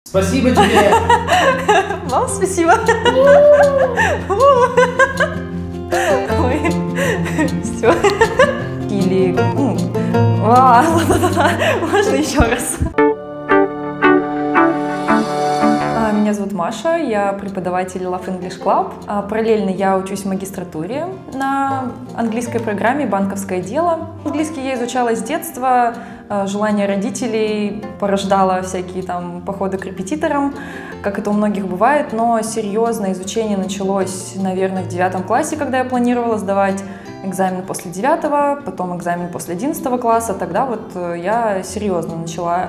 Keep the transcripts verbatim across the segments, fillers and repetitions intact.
Спасибо тебе! Вам спасибо! Ой, все. Или... Можно еще раз? Меня зовут Маша, я преподаватель Love English Club. Параллельно я учусь в магистратуре на английской программе «Банковское дело». Английский я изучала с детства, желание родителей порождало всякие там походы к репетиторам, как это у многих бывает, но серьезное изучение началось, наверное, в девятом классе, когда я планировала сдавать экзамен после девятого, потом экзамен после одиннадцатого класса. Тогда вот я серьезно начала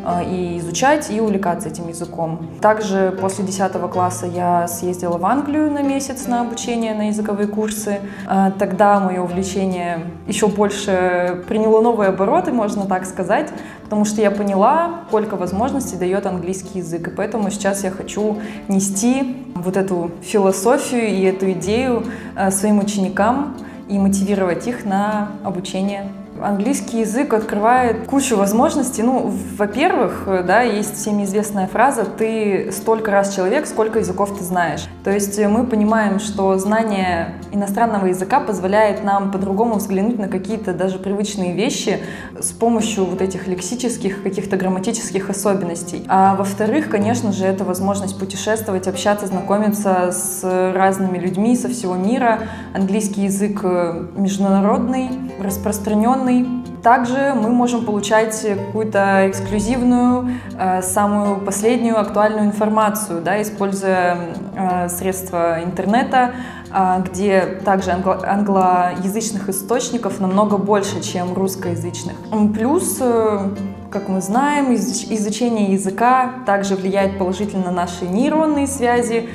и изучать, и увлекаться этим языком. Также после десятого класса я съездила в Англию на месяц на обучение, на языковые курсы. Тогда мое увлечение еще больше приняло новые обороты, можно так сказать, потому что я поняла, сколько возможностей дает английский язык. И поэтому сейчас я хочу нести вот эту философию и эту идею своим ученикам и мотивировать их на обучение. Английский язык открывает кучу возможностей. Ну, во-первых, да, есть всеми известная фраза «ты столько раз человек, сколько языков ты знаешь». То есть мы понимаем, что знание иностранного языка позволяет нам по-другому взглянуть на какие-то даже привычные вещи с помощью вот этих лексических, каких-то грамматических особенностей. А во-вторых, конечно же, это возможность путешествовать, общаться, знакомиться с разными людьми со всего мира. Английский язык международный, распространенный. Также мы можем получать какую-то эксклюзивную, самую последнюю актуальную информацию, да, используя средства интернета, где также англо- англоязычных источников намного больше, чем русскоязычных. Плюс, как мы знаем, изучение языка также влияет положительно на наши нейронные связи,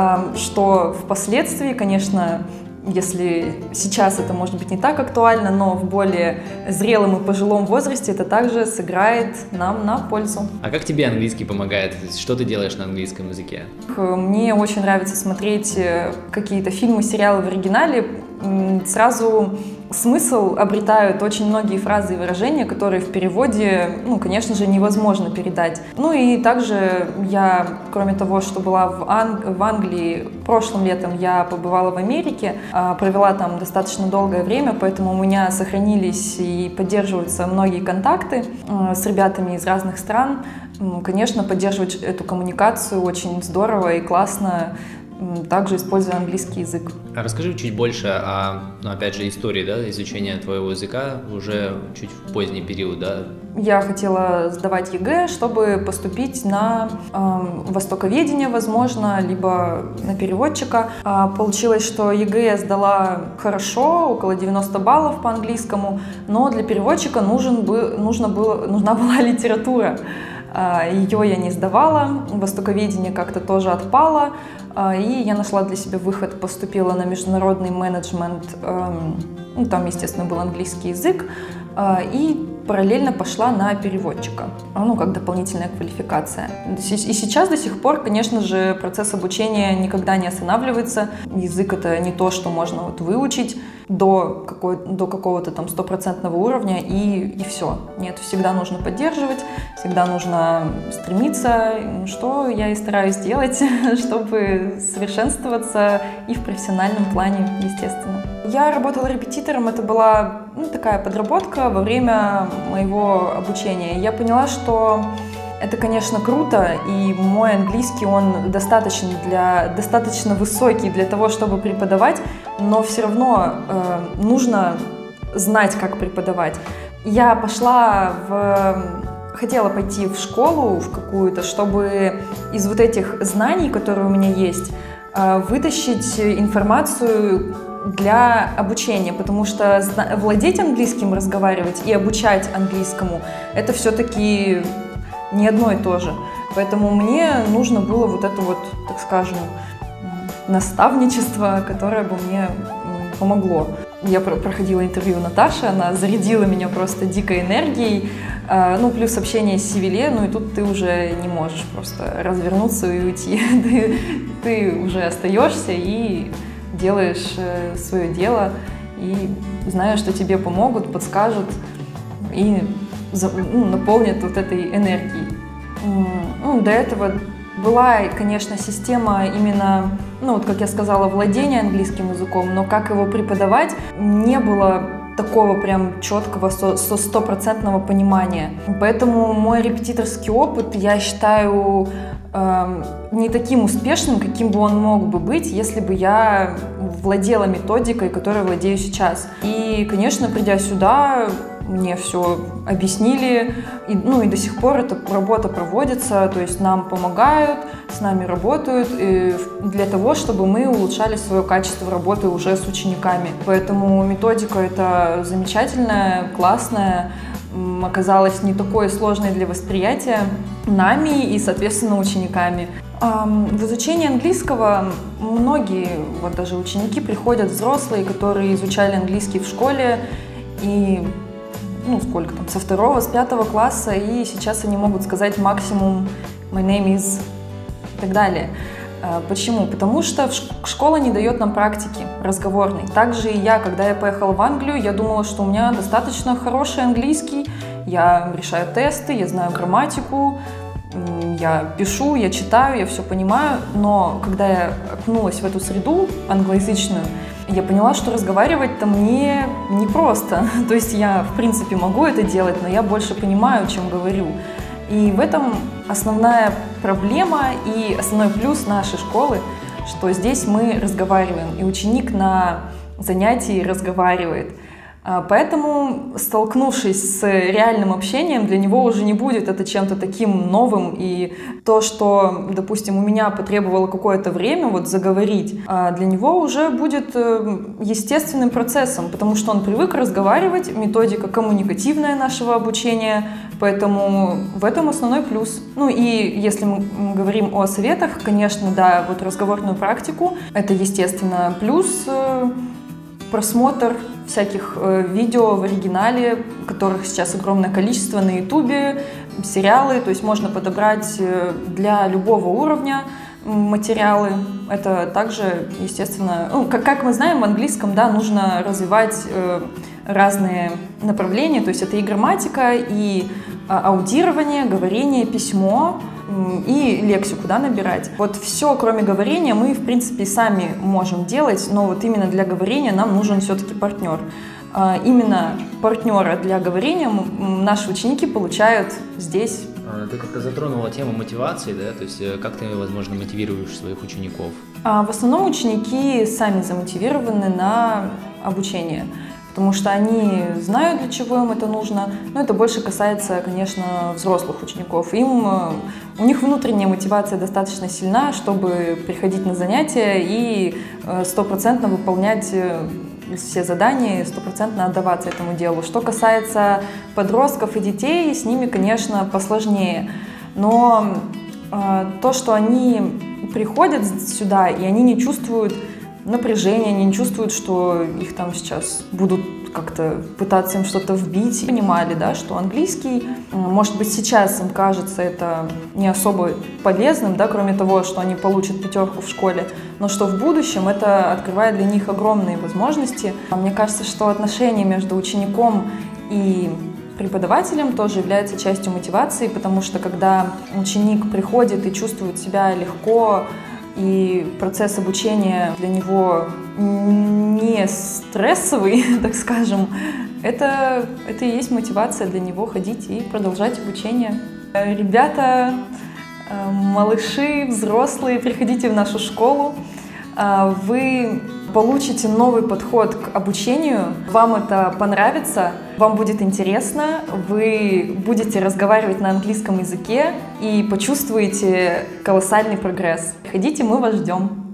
что впоследствии, конечно, если сейчас это может быть не так актуально, но в более зрелом и пожилом возрасте это также сыграет нам на пользу. А как тебе английский помогает? Что ты делаешь на английском языке? Мне очень нравится смотреть какие-то фильмы, сериалы в оригинале. Сразу смысл обретают очень многие фразы и выражения, которые в переводе, ну, конечно же, невозможно передать. Ну и также я, кроме того, что была в, Анг... в Англии, прошлым летом я побывала в Америке, провела там достаточно долгое время, поэтому у меня сохранились и поддерживаются многие контакты с ребятами из разных стран. Конечно, поддерживать эту коммуникацию очень здорово и классно, также используя английский язык. А расскажи чуть больше о, ну, опять же, истории, да, изучения твоего языка уже чуть в поздний период, да? Я хотела сдавать ЕГЭ, чтобы поступить на э, востоковедение, возможно, либо на переводчика. А получилось, что ЕГЭ я сдала хорошо, около девяноста баллов по английскому, но для переводчика нужен был, нужно было, нужна была литература. Ее я не сдавала, востоковедение как-то тоже отпало, и я нашла для себя выход, поступила на международный менеджмент, ну, там, естественно, был английский язык, и параллельно пошла на переводчика, ну, как дополнительная квалификация. И сейчас до сих пор, конечно же, процесс обучения никогда не останавливается. Язык — это не то, что можно вот выучить до, какой, до какого-то там стопроцентного уровня и, и все. Нет, всегда нужно поддерживать, всегда нужно стремиться, что я и стараюсь делать, чтобы совершенствоваться и в профессиональном плане, естественно. Я работала репетитором, это была, ну, такая подработка во время моего обучения. Я поняла, что это, конечно, круто, и мой английский, он достаточно, для, достаточно высокий для того, чтобы преподавать, но все равно э, нужно знать, как преподавать. Я пошла в... Хотела пойти в школу в какую-то, чтобы из вот этих знаний, которые у меня есть, э, вытащить информацию для обучения, потому что владеть английским, разговаривать и обучать английскому — это все-таки не одно и то же. Поэтому мне нужно было вот это вот, так скажем, наставничество, которое бы мне помогло. Я проходила интервью у Наташи, она зарядила меня просто дикой энергией, ну, плюс общение с Севиле, ну и тут ты уже не можешь просто развернуться и уйти. Ты, ты уже остаешься и делаешь свое дело, и знаешь, что тебе помогут, подскажут и ну, наполнят вот этой энергией. Ну, Ну, до этого была, конечно, система именно, ну, вот как я сказала, владения английским языком, но как его преподавать, не было такого прям четкого, стопроцентного понимания. Поэтому мой репетиторский опыт, я считаю, э, не таким успешным, каким бы он мог бы быть, если бы я владела методикой, которой владею сейчас. И, конечно, придя сюда, мне все объяснили, и, ну и до сих пор эта работа проводится, то есть нам помогают, с нами работают и для того, чтобы мы улучшали свое качество работы уже с учениками. Поэтому методика эта замечательная, классная, оказалась не такой сложной для восприятия нами и, соответственно, учениками. В изучении английского многие, вот даже ученики, приходят взрослые, которые изучали английский в школе, и ну, сколько там, со второго, с пятого класса, и сейчас они могут сказать максимум «my name is» и так далее. Почему? Потому что школа не дает нам практики разговорной. Также и я, когда я поехала в Англию, я думала, что у меня достаточно хороший английский, я решаю тесты, я знаю грамматику, я пишу, я читаю, я все понимаю, но когда я окунулась в эту среду англоязычную, я поняла, что разговаривать-то мне непросто. То есть я, в принципе, могу это делать, но я больше понимаю, чем говорю. И в этом основная проблема и основной плюс нашей школы, что здесь мы разговариваем, и ученик на занятии разговаривает. Поэтому, столкнувшись с реальным общением, для него уже не будет это чем-то таким новым, и то, что, допустим, у меня потребовало какое-то время вот заговорить, для него уже будет естественным процессом, потому что он привык разговаривать, методика коммуникативная нашего обучения, поэтому в этом основной плюс. Ну и если мы говорим о советах, конечно, да, вот разговорную практику, это, естественно, плюс. Просмотр всяких э, видео в оригинале, которых сейчас огромное количество на ютубе, сериалы, то есть можно подобрать э, для любого уровня материалы. Это также, естественно, ну, как, как мы знаем, в английском, да, нужно развивать э, разные направления, то есть это и грамматика, и э, аудирование, говорение, письмо, и лексику, да, набирать. Вот все, кроме говорения, мы, в принципе, сами можем делать, но вот именно для говорения нам нужен все-таки партнер. Именно партнера для говорения наши ученики получают здесь. Ты как-то затронула тему мотивации, да? То есть как ты, возможно, мотивируешь своих учеников? В основном ученики сами замотивированы на обучение, потому что они знают, для чего им это нужно. Но это больше касается, конечно, взрослых учеников. Им, у них внутренняя мотивация достаточно сильна, чтобы приходить на занятия и стопроцентно выполнять все задания, стопроцентно отдаваться этому делу. Что касается подростков и детей, с ними, конечно, посложнее. Но э, то, что они приходят сюда, и они не чувствуют напряжения, они не чувствуют, что их там сейчас будут как-то пытаться им что-то вбить. Понимали, да, что английский, может быть, сейчас им кажется это не особо полезным, да, кроме того, что они получат пятерку в школе, но что в будущем это открывает для них огромные возможности. Мне кажется, что отношения между учеником и преподавателем тоже является частью мотивации, потому что когда ученик приходит и чувствует себя легко, и процесс обучения для него не стрессовый, так скажем, это, это и есть мотивация для него ходить и продолжать обучение. Ребята, малыши, взрослые, приходите в нашу школу. Вы получите новый подход к обучению, вам это понравится, вам будет интересно, вы будете разговаривать на английском языке и почувствуете колоссальный прогресс. Приходите, мы вас ждем.